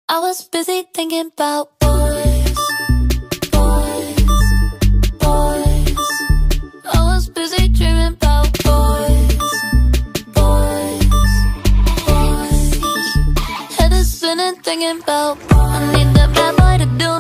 I was busy thinking about boys, boys, boys. I was busy dreaming about boys, boys, boys. Head is spinning thinking about I need that bad boy to do